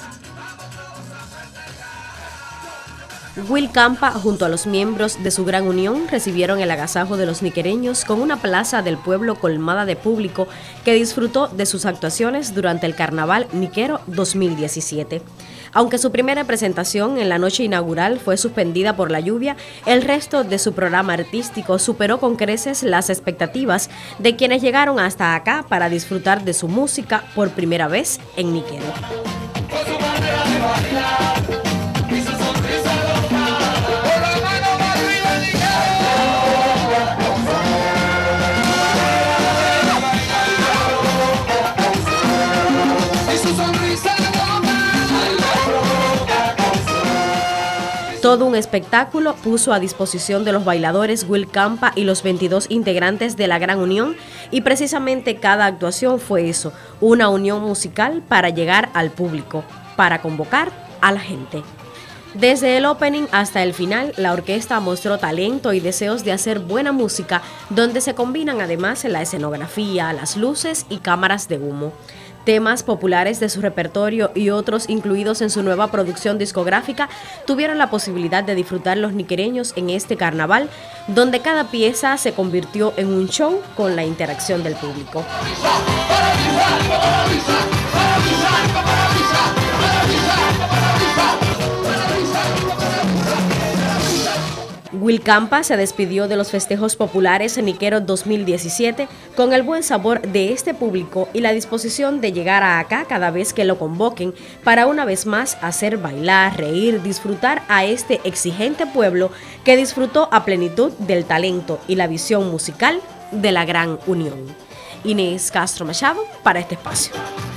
Will Campa, junto a los miembros de su Gran Unión, recibieron el agasajo de los niquereños con una plaza del pueblo colmada de público que disfrutó de sus actuaciones durante el Carnaval Niquero 2017. Aunque su primera presentación en la noche inaugural fue suspendida por la lluvia, el resto de su programa artístico superó con creces las expectativas de quienes llegaron hasta acá para disfrutar de su música por primera vez en Niquero. Todo un espectáculo puso a disposición de los bailadores Will Campa y los 22 integrantes de la Gran Unión, y precisamente cada actuación fue eso, una unión musical para llegar al público, para convocar a la gente. Desde el opening hasta el final, la orquesta mostró talento y deseos de hacer buena música, donde se combinan además la escenografía, las luces y cámaras de humo. Temas populares de su repertorio y otros incluidos en su nueva producción discográfica tuvieron la posibilidad de disfrutar los niquereños en este carnaval, donde cada pieza se convirtió en un show con la interacción del público. Will Campa se despidió de los festejos populares en Niquero 2017 con el buen sabor de este público y la disposición de llegar a acá cada vez que lo convoquen para una vez más hacer bailar, reír, disfrutar a este exigente pueblo que disfrutó a plenitud del talento y la visión musical de la Gran Unión. Inés Castro Machado para este espacio.